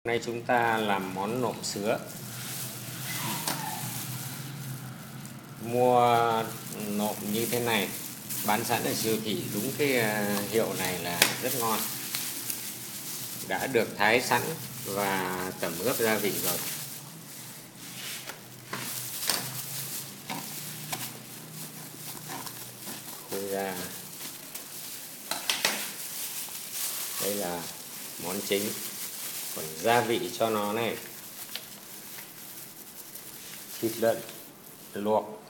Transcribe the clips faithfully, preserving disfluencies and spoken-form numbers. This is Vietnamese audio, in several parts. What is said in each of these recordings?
Nay chúng ta làm món nộm sứa. Mua nộm như thế này bán sẵn ở siêu thị, đúng cái hiệu này là rất ngon, đã được thái sẵn và tẩm ướp gia vị rồi. Khui ra, đây là món chính. Còn gia vị cho nó này: thịt lợn luộc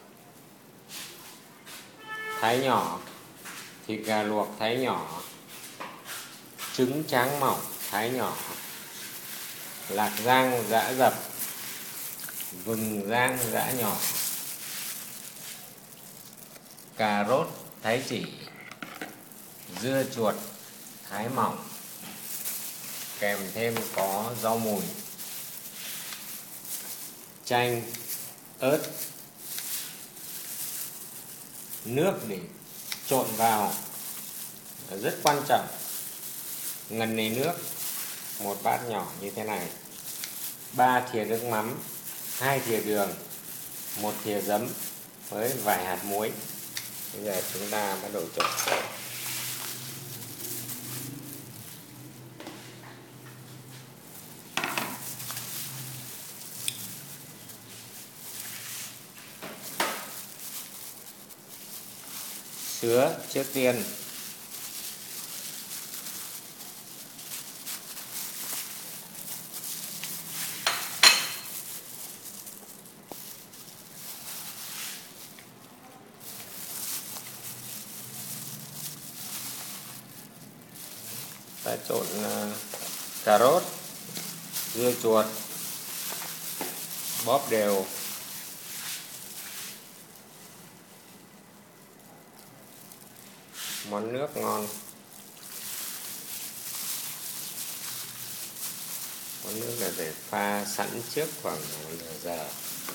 thái nhỏ, thịt gà luộc thái nhỏ, trứng tráng mỏng thái nhỏ, lạc rang giã dập, vừng rang giã nhỏ, cà rốt thái chỉ, dưa chuột thái mỏng, kèm thêm có rau mùi, chanh, ớt, nước để trộn vào rất quan trọng. Ngần này nước, một bát nhỏ như thế này, ba thìa nước mắm, hai thìa đường, một thìa giấm với vài hạt muối. Bây giờ chúng ta bắt đầu trộn. Sứa trước tiên ta trộn cà rốt, dưa chuột, bóp đều. Món nước ngon. Món nước là để pha sẵn trước khoảng nửa giờ.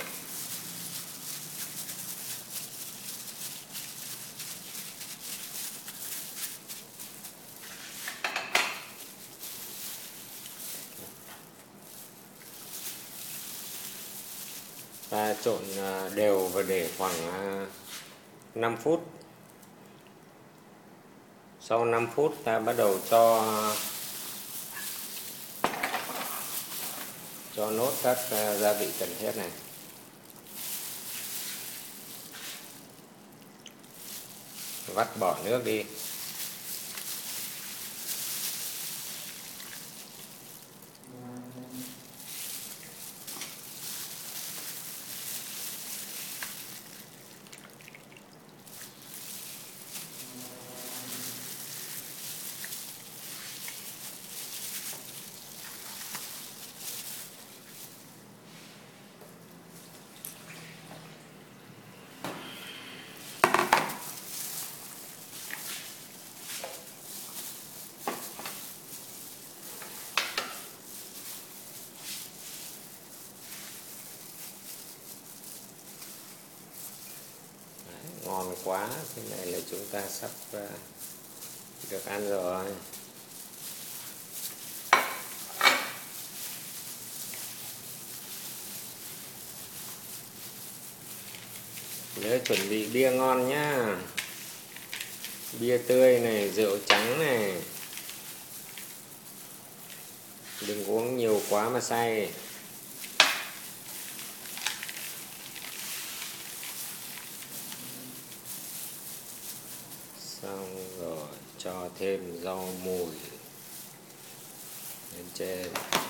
Ta trộn đều và để khoảng năm phút. Sau năm phút ta bắt đầu cho cho nốt các gia vị cần thiết này. Vắt bỏ nước đi. Ngon quá, thế này là chúng ta sắp được ăn rồi. Nhớ chuẩn bị bia ngon nhá. Bia tươi này, rượu trắng này. Đừng uống nhiều quá mà say. Xong rồi cho thêm rau mùi lên trên.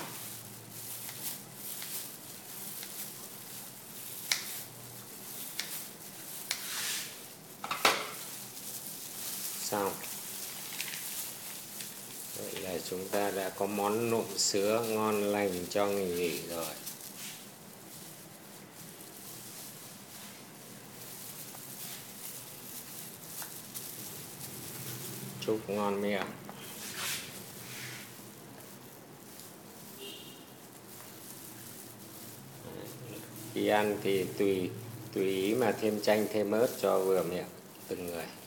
Xong. Vậy là chúng ta đã có món nộm sứa ngon lành cho ngày nghỉ rồi. Chúc ngon miệng. Khi ăn thì tùy tùy ý mà thêm chanh thêm ớt cho vừa miệng từng người.